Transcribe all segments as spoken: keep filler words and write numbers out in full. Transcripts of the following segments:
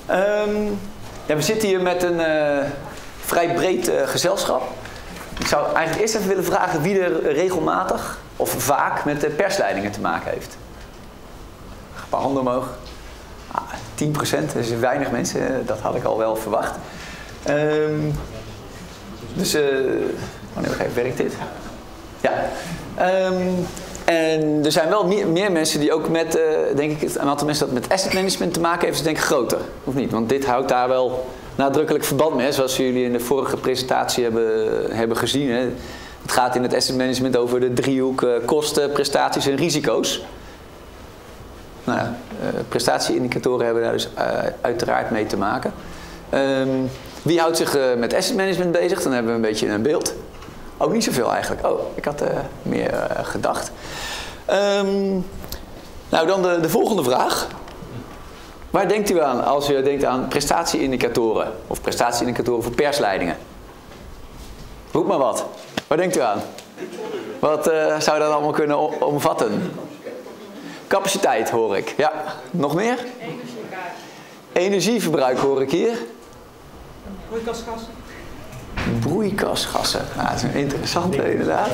Um, ja, we zitten hier met een uh, vrij breed uh, gezelschap. Ik zou eigenlijk eerst even willen vragen wie er regelmatig of vaak met de persleidingen te maken heeft. Een paar handen omhoog. Ah, tien procent, dat is weinig mensen, dat had ik al wel verwacht. Um, dus, uh, wanneer oh nee, werkt dit? Ja. Um, en er zijn wel meer, meer mensen die ook met, uh, denk ik, een aantal mensen dat met asset management te maken heeft, is denk ik groter, of niet? Want dit houdt daar wel nadrukkelijk verband mee, zoals jullie in de vorige presentatie hebben, hebben gezien. Hè. Het gaat in het asset management over de driehoek uh, kosten, prestaties en risico's. Nou ja, uh, prestatieindicatoren hebben daar dus uh, uiteraard mee te maken. Um, wie houdt zich uh, met asset management bezig? Dan hebben we een beetje een beeld. Ook niet zoveel eigenlijk. Oh, ik had uh, meer uh, gedacht. Um, nou, dan de, de volgende vraag. Waar denkt u aan als u denkt aan prestatieindicatoren? Of prestatieindicatoren voor persleidingen? Roep maar wat. Waar denkt u aan? Wat uh, zou dat allemaal kunnen omvatten? Capaciteit hoor ik. Ja, nog meer? Energieverbruik hoor ik hier. Broeikasgassen. Broeikasgassen. Nou, dat is een interessante inderdaad.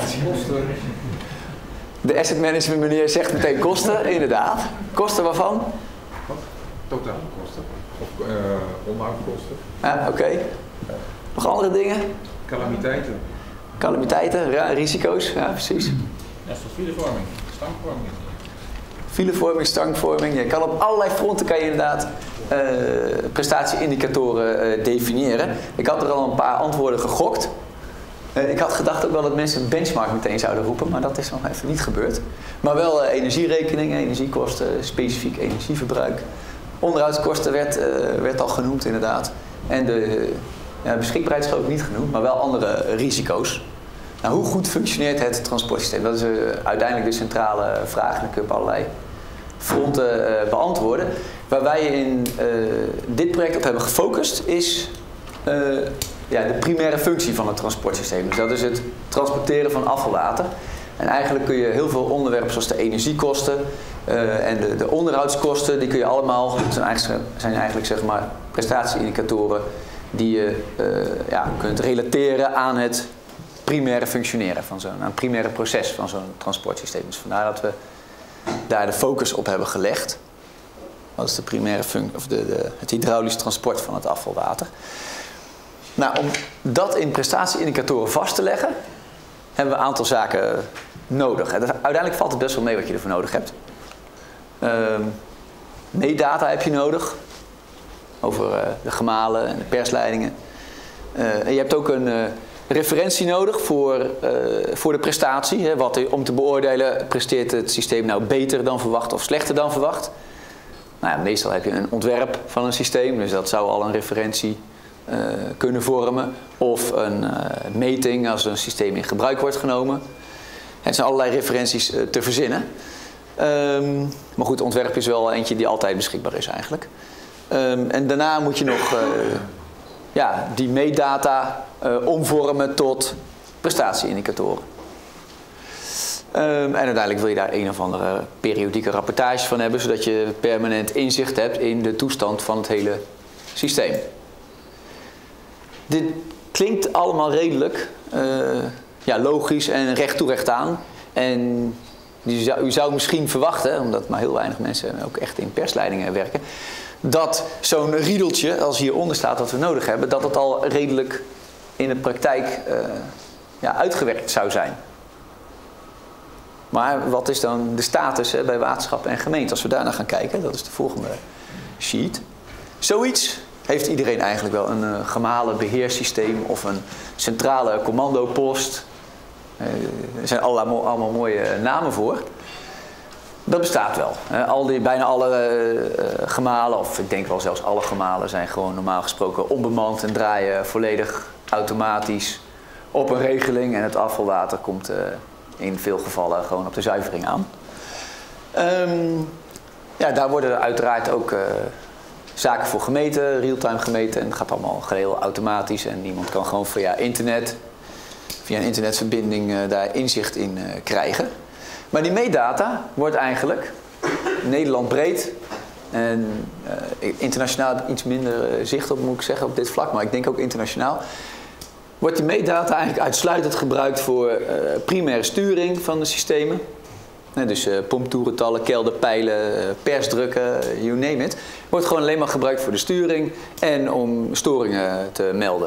De asset management meneer zegt meteen kosten, inderdaad. Kosten waarvan? Totale kosten. Of uh, onderhoudkosten. Ja, oké. Okay. Nog andere dingen? Calamiteiten. Calamiteiten, ja, risico's, ja precies. Ja, voor filevorming, stangvorming. Filevorming, stangvorming. Je kan op allerlei fronten kan je inderdaad uh, prestatieindicatoren uh, definiëren. Ik had er al een paar antwoorden gegokt. Uh, ik had gedacht ook wel dat mensen een benchmark meteen zouden roepen, maar dat is nog even niet gebeurd. Maar wel uh, energierekeningen, energiekosten, specifiek energieverbruik. Onderhoudskosten werd, uh, werd al genoemd inderdaad. En de uh, beschikbaarheid is ook niet genoemd, maar wel andere uh, risico's. Nou, hoe goed functioneert het transportsysteem? Dat is uh, uiteindelijk de centrale vraag. En dan kun je op allerlei fronten uh, beantwoorden. Waar wij in uh, dit project op hebben gefocust is uh, ja, de primaire functie van het transportsysteem. Dus dat is het transporteren van afvalwater. En eigenlijk kun je heel veel onderwerpen zoals de energiekosten uh, en de, de onderhoudskosten, die kun je allemaal, zijn eigenlijk, zijn eigenlijk zeg maar prestatieindicatoren die je uh, ja, kunt relateren aan het primaire functioneren van zo'n, aan het primaire proces van zo'n transportsysteem. Dus vandaar dat we daar de focus op hebben gelegd. Dat is de primaire functie, of de, de, het hydraulisch transport van het afvalwater. Nou, om dat in prestatieindicatoren vast te leggen, hebben we een aantal zaken nodig. En uiteindelijk valt het best wel mee wat je ervoor nodig hebt. Um, meetdata heb je nodig. Over uh, de gemalen en de persleidingen. Uh, en je hebt ook een uh, referentie nodig voor, uh, voor de prestatie. Hè, wat, om te beoordelen, presteert het systeem nou beter dan verwacht of slechter dan verwacht. Nou ja, meestal heb je een ontwerp van een systeem, dus dat zou al een referentie uh, kunnen vormen. Of een uh, meting als een systeem in gebruik wordt genomen. Het zijn allerlei referenties uh, te verzinnen. Um, maar goed, ontwerp is wel eentje die altijd beschikbaar is eigenlijk. Um, en daarna moet je nog uh, ja, die meetdata uh, omvormen tot prestatieindicatoren. Um, en uiteindelijk wil je daar een of andere periodieke rapportage van hebben, zodat je permanent inzicht hebt in de toestand van het hele systeem. Dit klinkt allemaal redelijk uh, ja, logisch en recht toe recht aan. En u zou, u zou misschien verwachten, omdat maar heel weinig mensen ook echt in persleidingen werken, dat zo'n riedeltje, als hieronder staat wat we nodig hebben, dat het al redelijk in de praktijk uh, ja, uitgewerkt zou zijn. Maar wat is dan de status hè, bij waterschappen en gemeenten? Als we daarna gaan kijken, dat is de volgende sheet. Zoiets heeft iedereen eigenlijk wel. Een uh, gemalen beheersysteem of een centrale commandopost. Uh, er zijn allemaal, allemaal mooie namen voor. Dat bestaat wel. Uh, al die, bijna alle uh, gemalen, of ik denk wel zelfs alle gemalen, zijn gewoon normaal gesproken onbemand en draaien volledig automatisch op een regeling. En het afvalwater komt uh, in veel gevallen gewoon op de zuivering aan. Um, ja, daar worden uiteraard ook uh, zaken voor gemeten, real-time gemeten. En het gaat allemaal geheel automatisch en iemand kan gewoon via internet, via een internetverbinding uh, daar inzicht in uh, krijgen. Maar die meetdata wordt eigenlijk Nederland breed En uh, internationaal heb ik iets minder uh, zicht op, moet ik zeggen, op dit vlak. Maar ik denk ook internationaal. Wordt die meetdata eigenlijk uitsluitend gebruikt voor uh, primaire sturing van de systemen. Nee, dus uh, pomptoerentallen, kelderpijlen, uh, persdrukken, you name it. Wordt gewoon alleen maar gebruikt voor de sturing en om storingen te melden.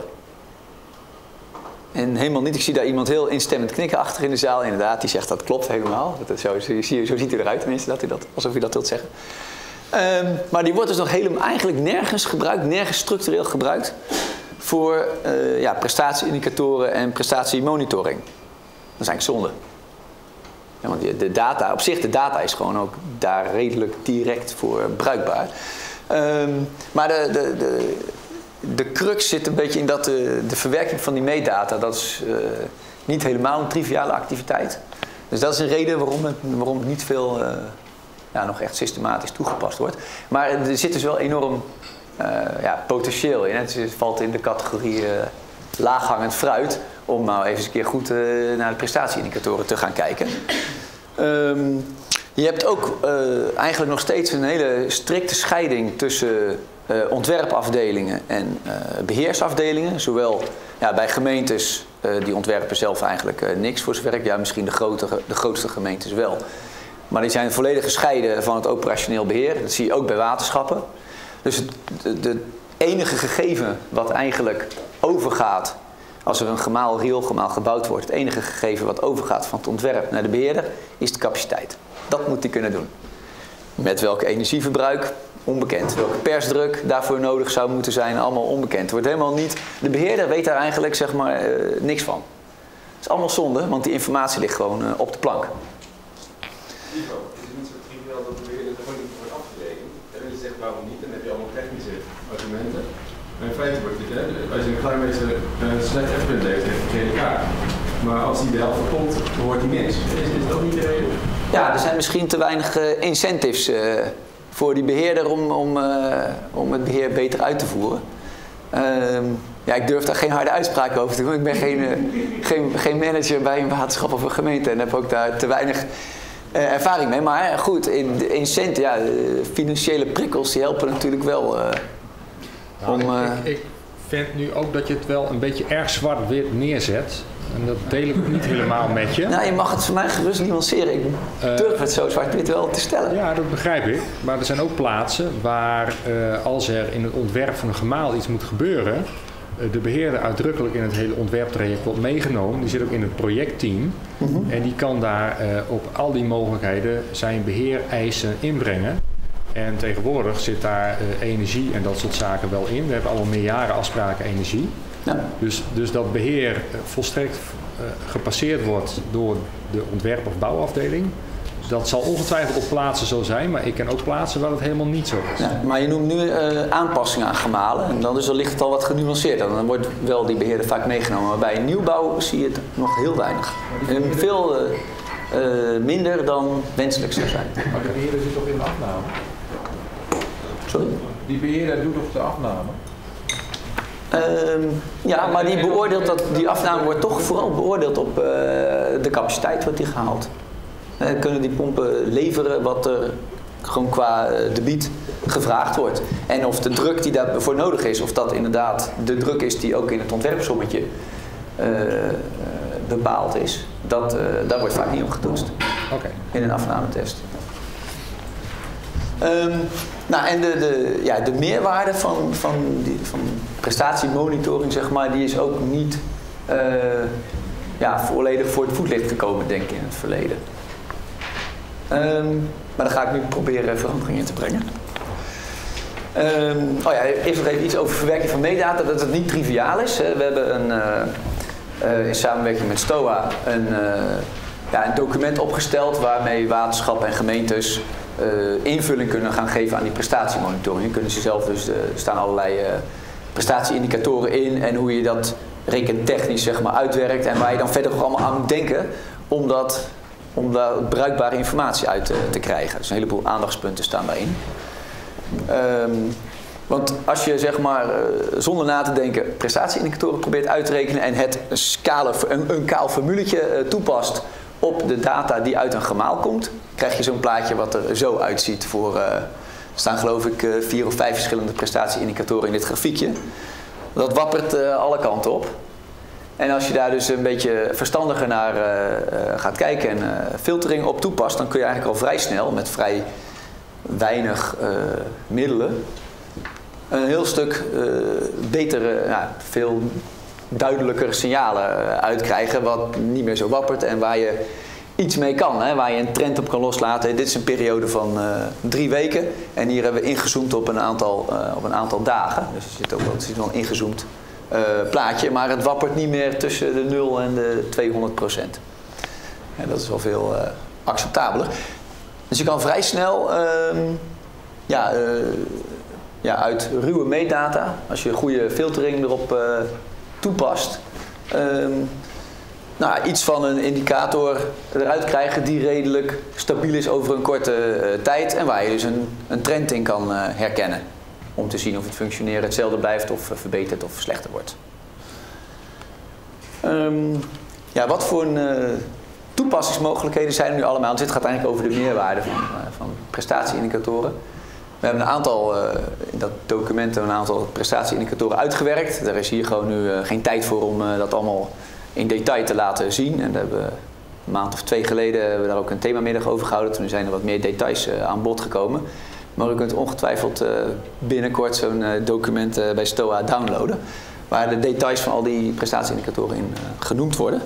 En helemaal niet, ik zie daar iemand heel instemmend knikken achter in de zaal. Inderdaad, die zegt dat klopt helemaal. Dat, zo, zo, zo ziet u eruit tenminste, dat u dat, alsof u dat wilt zeggen. Um, maar die wordt dus nog helemaal eigenlijk nergens gebruikt, nergens structureel gebruikt voor uh, ja, prestatieindicatoren en prestatiemonitoring. Dat is eigenlijk zonde. Ja, want de data, op zich de data is gewoon ook daar redelijk direct voor bruikbaar. Um, maar de, de, de, de crux zit een beetje in dat de, de verwerking van die meetdata, dat is uh, niet helemaal een triviale activiteit. Dus dat is een reden waarom het, waarom het niet veel uh, ja, nog echt systematisch toegepast wordt. Maar er zit dus wel enorm uh, ja, potentieel in. Het valt in de categorie uh, laaghangend fruit om nou even eens een keer goed uh, naar de prestatieindicatoren te gaan kijken. Um, je hebt ook uh, eigenlijk nog steeds een hele strikte scheiding tussen uh, ontwerpafdelingen en uh, beheersafdelingen. Zowel ja, bij gemeentes, uh, die ontwerpen zelf eigenlijk uh, niks voor zijn werk. Ja, misschien de, grote, de grootste gemeentes wel. Maar die zijn volledig gescheiden van het operationeel beheer. Dat zie je ook bij waterschappen. Dus het de, de enige gegeven wat eigenlijk overgaat als er een gemaal rioolgemaal gebouwd wordt, het enige gegeven wat overgaat van het ontwerp naar de beheerder, is de capaciteit. Dat moet hij kunnen doen. Met welk energieverbruik? Onbekend. Welke persdruk daarvoor nodig zou moeten zijn? Allemaal onbekend. Het wordt helemaal niet, de beheerder weet daar eigenlijk zeg maar, uh, niks van. Het is allemaal zonde, want die informatie ligt gewoon uh, op de plank. Ivo, het is niet zo triviaal dat de beheerder er gewoon niet wordt afgerekend. En dan zegt waarom niet, dan heb je allemaal technische argumenten. Maar in feite wordt het, hè, als je een klein beetje een slecht F-punt heeft, heeft hij geen kaart. Maar als hij de helft komt, dan hoort hij niks. Is, is dat niet de reden? Ja, er zijn misschien te weinig uh, incentives uh, voor die beheerder om, om, uh, om het beheer beter uit te voeren. Uh, ja, ik durf daar geen harde uitspraken over te doen. Ik ben geen, uh, geen, geen manager bij een waterschap of een gemeente en heb ook daar te weinig uh, ervaring mee. Maar goed, in, de incent, ja, de financiële prikkels die helpen natuurlijk wel. Uh, Nou, om, uh, ik, ik vind nu ook dat je het wel een beetje erg zwart-wit neerzet. En dat deel ik ook niet helemaal met je. Nou, je mag het voor mij gerust nuanceren. Ik durf uh, het zo zwart-wit wel te stellen. Ja, dat begrijp ik. Maar er zijn ook plaatsen waar uh, als er in het ontwerp van een gemaal iets moet gebeuren, uh, de beheerder uitdrukkelijk in het hele ontwerptraject wordt meegenomen. Die zit ook in het projectteam. Mm-hmm. En die kan daar uh, op al die mogelijkheden zijn beheereisen inbrengen. En tegenwoordig zit daar uh, energie en dat soort zaken wel in. We hebben allemaal meerjarenafspraken energie. Ja. Dus, dus dat beheer uh, volstrekt uh, gepasseerd wordt door de ontwerp- of bouwafdeling. Dat zal ongetwijfeld op plaatsen zo zijn, maar ik ken ook plaatsen waar het helemaal niet zo is. Ja, maar je noemt nu uh, aanpassingen aan gemalen. En dan, dus dan ligt het al wat genuanceerder. Dan wordt wel die beheerder vaak meegenomen. Maar bij nieuwbouw zie je het nog heel weinig. En veel uh, uh, minder dan wenselijk zou zijn. Maar de beheerder zit toch in de afname? Sorry? Die beheerder doet toch de afname? Uh, ja, maar die beoordeelt dat die afname wordt toch vooral beoordeeld op uh, de capaciteit wordt die gehaald. Uh, kunnen die pompen leveren wat er gewoon qua uh, debiet gevraagd wordt. En of de druk die daarvoor nodig is, of dat inderdaad de druk is die ook in het ontwerpsommetje uh, bepaald is, dat, uh, daar wordt vaak niet op getoetst. Okay. In een afnametest. Um, nou, en de, de, ja, de meerwaarde van, van, die, van prestatiemonitoring, zeg maar, die is ook niet uh, ja, volledig voor het voetlicht gekomen, denk ik, in het verleden. Um, maar dan ga ik nu proberen verandering in te brengen. Um, oh ja, eerst nog even iets over verwerking van meetdata, dat het niet triviaal is. We hebben een, uh, uh, in samenwerking met STOA een, uh, ja, een document opgesteld waarmee waterschappen en gemeentes Uh, invulling kunnen gaan geven aan die prestatiemonitoring. Je kunnen ze zelf dus, uh, er staan allerlei uh, prestatieindicatoren in en hoe je dat rekentechnisch zeg maar uitwerkt en waar je dan verder ook allemaal aan moet denken om, dat, om daar bruikbare informatie uit te, te krijgen. Dus een heleboel aandachtspunten staan daarin. Um, want als je zeg maar uh, zonder na te denken prestatieindicatoren probeert uit te rekenen en het scala, een, een kaal formuletje uh, toepast op de data die uit een gemaal komt, krijg je zo'n plaatje wat er zo uitziet voor, uh, staan geloof ik uh, vier of vijf verschillende prestatieindicatoren in dit grafiekje. Dat wappert uh, alle kanten op. En als je daar dus een beetje verstandiger naar uh, uh, gaat kijken en uh, filtering op toepast, dan kun je eigenlijk al vrij snel met vrij weinig uh, middelen een heel stuk uh, betere, uh, veel duidelijker signalen uh, uitkrijgen wat niet meer zo wappert en waar je iets mee kan, hè, waar je een trend op kan loslaten. Dit is een periode van uh, drie weken en hier hebben we ingezoomd op een aantal, uh, op een aantal dagen. Dus er zit ook wel, er zit wel een ingezoomd uh, plaatje, maar het wappert niet meer tussen de nul en de tweehonderd procent. En dat is wel veel uh, acceptabeler. Dus je kan vrij snel uh, ja, uh, ja, uit ruwe meetdata, als je goede filtering erop uh, toepast, uh, nou, iets van een indicator eruit krijgen die redelijk stabiel is over een korte uh, tijd en waar je dus een, een trend in kan uh, herkennen. Om te zien of het functioneren hetzelfde blijft of uh, verbetert of slechter wordt. Um, ja, wat voor een, uh, toepassingsmogelijkheden zijn er nu allemaal? Dus dit gaat eigenlijk over de meerwaarde van, uh, van prestatieindicatoren. We hebben een aantal, uh, in dat document een aantal prestatieindicatoren uitgewerkt. Daar is hier gewoon nu uh, geen tijd voor om uh, dat allemaal in detail te laten zien. En daar hebben we een maand of twee geleden hebben we daar ook een themamiddag over gehouden. Toen zijn er wat meer details uh, aan bod gekomen. Maar u kunt ongetwijfeld uh, binnenkort zo'n uh, document uh, bij Stoa downloaden. Waar de details van al die prestatieindicatoren in uh, genoemd worden.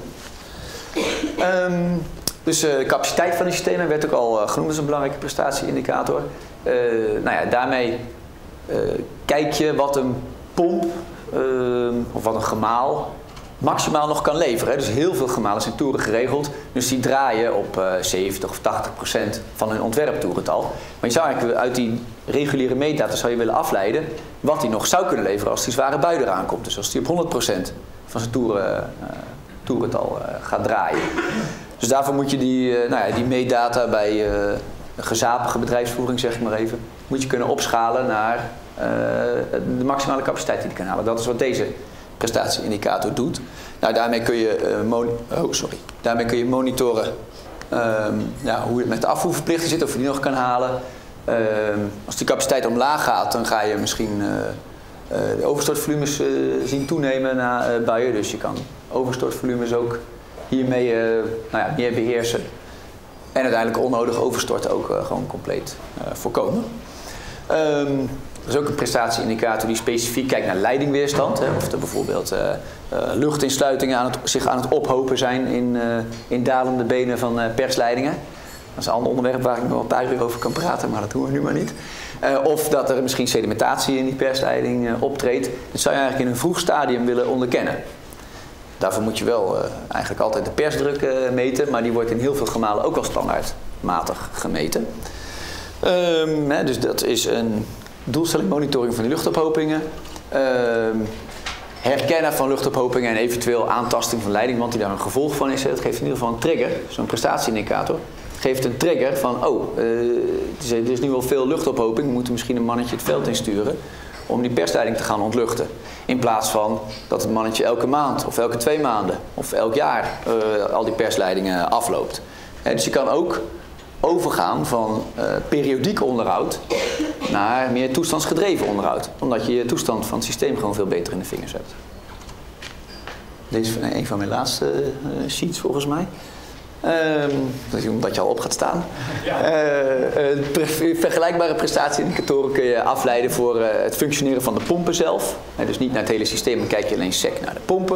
Um, dus de uh, capaciteit van die systemen werd ook al uh, genoemd als een belangrijke prestatieindicator. Uh, nou ja, daarmee uh, kijk je wat een pomp uh, of wat een gemaal maximaal nog kan leveren. Hè. Dus heel veel gemalen zijn toeren geregeld. Dus die draaien op uh, zeventig of tachtig procent van hun ontwerptoerental. Maar je zou eigenlijk uit die reguliere meetdata zou je willen afleiden wat hij nog zou kunnen leveren als die zware bui eraan komt. Dus als hij op honderd procent van zijn toeren, uh, toerental uh, gaat draaien. Dus daarvoor moet je die, uh, nou ja, die meetdata bij uh, een gezapige bedrijfsvoering, zeg ik maar even, moet je kunnen opschalen naar uh, de maximale capaciteit die die kan halen. Dat is wat deze prestatieindicator doet. Nou, daarmee kun je, uh, mon oh, sorry. daarmee kun je monitoren um, ja, hoe het met de afvoerverplichting zit, of je die nog kan halen. Um, als die capaciteit omlaag gaat, dan ga je misschien uh, uh, de overstortvolumes uh, zien toenemen na uh, buien. Dus je kan overstortvolumes ook hiermee uh, nou ja, meer beheersen. En uiteindelijk onnodig overstorten ook uh, gewoon compleet uh, voorkomen. Um, Er is ook een prestatieindicator die specifiek kijkt naar leidingweerstand. Hè, of er bijvoorbeeld uh, uh, luchtinsluitingen aan het, zich aan het ophopen zijn in, uh, in dalende benen van uh, persleidingen. Dat is een ander onderwerp waar ik nog een paar uur over kan praten, maar dat doen we nu maar niet. Uh, of dat er misschien sedimentatie in die persleiding uh, optreedt. Dat zou je eigenlijk in een vroeg stadium willen onderkennen. Daarvoor moet je wel uh, eigenlijk altijd de persdruk uh, meten, maar die wordt in heel veel gemalen ook al standaardmatig gemeten. Um, hè, dus dat is een doelstelling monitoring van die luchtophopingen, uh, herkennen van luchtophopingen en eventueel aantasting van leidingband die daar een gevolg van is. Het geeft in ieder geval een trigger, zo'n prestatieindicator. Geeft een trigger van, oh, uh, er is nu wel veel luchtophoping, we moeten misschien een mannetje het veld insturen om die persleiding te gaan ontluchten. In plaats van dat het mannetje elke maand of elke twee maanden of elk jaar uh, al die persleidingen afloopt. Uh, dus je kan ook overgaan van uh, periodiek onderhoud naar meer toestandsgedreven onderhoud. Omdat je je toestand van het systeem gewoon veel beter in de vingers hebt. Deze is een van mijn laatste uh, sheets volgens mij. Um, omdat je al op gaat staan. Ja. Uh, uh, pre vergelijkbare prestatieindicatoren kun je afleiden voor uh, het functioneren van de pompen zelf. Uh, dus niet naar het hele systeem, dan kijk je alleen sec naar de pompen.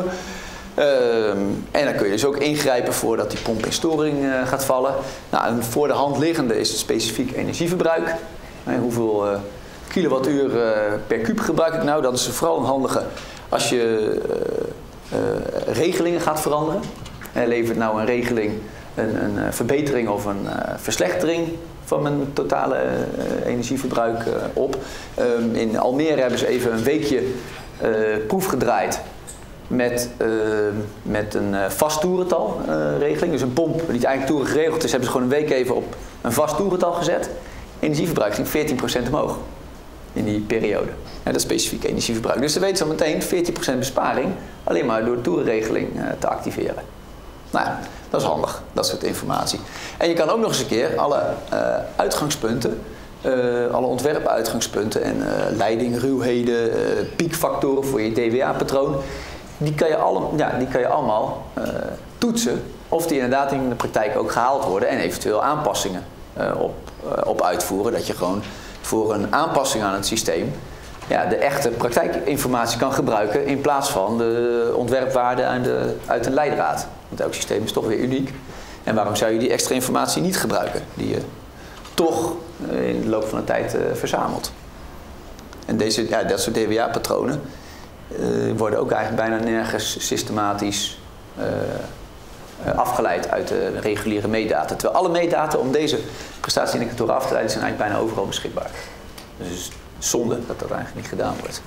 Um, en dan kun je dus ook ingrijpen voordat die pomp in storing uh, gaat vallen. Nou, een voor de hand liggende is het specifiek energieverbruik. Uh, hoeveel uh, kilowattuur uh, per kuub gebruik ik nou? Dat is vooral een handige als je uh, uh, regelingen gaat veranderen. Uh, levert nou een regeling een, een verbetering of een uh, verslechtering van mijn totale uh, energieverbruik uh, op. Um, in Almere hebben ze even een weekje uh, proef gedraaid met, uh, met een uh, vast toerental uh, regeling. Dus een pomp die eigenlijk toeren geregeld is, hebben ze gewoon een week even op een vast toerental gezet. Energieverbruik ging veertien procent omhoog in die periode. Ja, dat is specifiek energieverbruik. Dus ze weten zo meteen veertien procent besparing alleen maar door de toerenregeling uh, te activeren. Nou ja, dat is handig, dat soort informatie. En je kan ook nog eens een keer alle uh, uitgangspunten uh, alle ontwerpuitgangspunten en uh, leiding, ruwheden, uh, piekfactoren voor je D W A-patroon. Die kan je, alle, ja, die kan je allemaal uh, toetsen of die inderdaad in de praktijk ook gehaald worden en eventueel aanpassingen uh, op, uh, op uitvoeren. Dat je gewoon voor een aanpassing aan het systeem ja, de echte praktijkinformatie kan gebruiken in plaats van de ontwerpwaarden uit, de, uit een leidraad. Want elk systeem is toch weer uniek. En waarom zou je die extra informatie niet gebruiken die je toch uh, in de loop van de tijd uh, verzamelt? En deze, ja, dat soort D W A-patronen uh, worden ook eigenlijk bijna nergens systematisch uh, uh, afgeleid uit de reguliere meetdata. Terwijl alle meetdata om deze prestatieindicatoren af te leiden zijn eigenlijk bijna overal beschikbaar. Dus het is zonde dat dat eigenlijk niet gedaan wordt.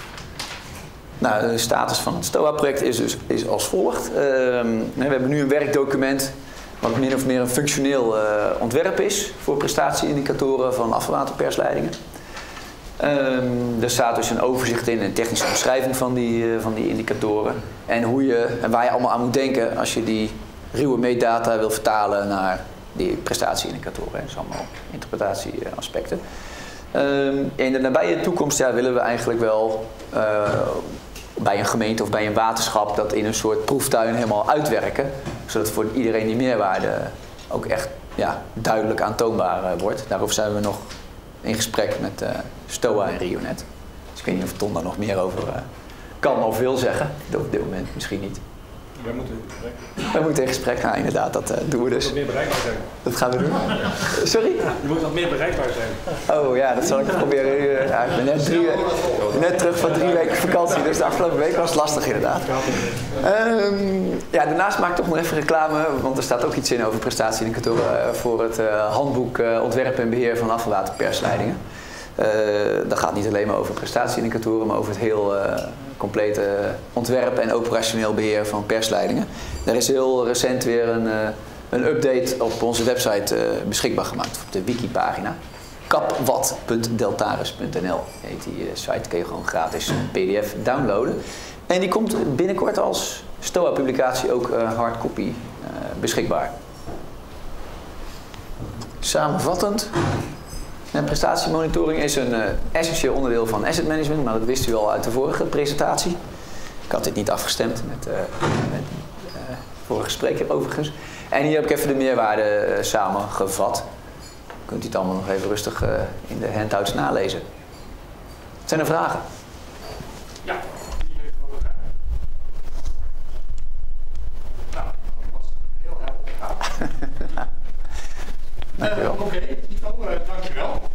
Nou, de status van het STOA-project is dus is als volgt. Uh, we hebben nu een werkdocument wat min of meer een functioneel uh, ontwerp is voor prestatieindicatoren van afvalwaterpersleidingen. Um, er staat dus een overzicht in, een technische omschrijving van die, uh, van die indicatoren. En, hoe je, en waar je allemaal aan moet denken als je die ruwe meetdata wil vertalen naar die prestatieindicatoren. Dat zijn allemaal interpretatieaspecten. Um, in de nabije toekomst ja, willen we eigenlijk wel uh, bij een gemeente of bij een waterschap dat in een soort proeftuin helemaal uitwerken. Zodat voor iedereen die meerwaarde ook echt ja, duidelijk aantoonbaar uh, wordt. Daarover zijn we nog in gesprek met uh, STOA en RIONet. Dus ik weet niet of Ton daar nog meer over uh, kan of wil zeggen. Op dit moment misschien niet. Wij moeten in gesprek. Wij moeten in gesprek gaan, inderdaad. Dat uh, doen we dus. Je moet meer bereikbaar zijn. Dat gaan we doen. Sorry? Je moet wat meer bereikbaar zijn. Oh ja, dat zal ik proberen. Ja, ik ben net, drie, net terug van drie weken vakantie, dus de afgelopen week was het lastig inderdaad. Um, ja, daarnaast maak ik toch nog even reclame, want er staat ook iets in over prestatieindicatoren voor het uh, handboek uh, ontwerp en beheer van afvalwaterpersleidingen. Uh, dat gaat niet alleen maar over prestatieindicatoren, maar over het heel uh, complete ontwerp en operationeel beheer van persleidingen. Er is heel recent weer een, uh, een update op onze website uh, beschikbaar gemaakt, op de wikipagina. kapwat punt deltaris punt n l heet die uh, site, kun je gewoon gratis P D F downloaden. En die komt binnenkort als STOA-publicatie ook uh, hardcopy uh, beschikbaar. Samenvattend. En prestatiemonitoring is een uh, essentieel onderdeel van asset management, maar dat wist u al uit de vorige presentatie. Ik had dit niet afgestemd met, uh, met uh, vorige spreker overigens. En hier heb ik even de meerwaarde uh, samengevat. Kunt u het allemaal nog even rustig uh, in de handouts nalezen. Zijn er vragen? Ja, die heeft wel een vraag. Nou, dat was heel helder. Dankjewel. Uh, Oké, okay, Ivo, uh, dankjewel.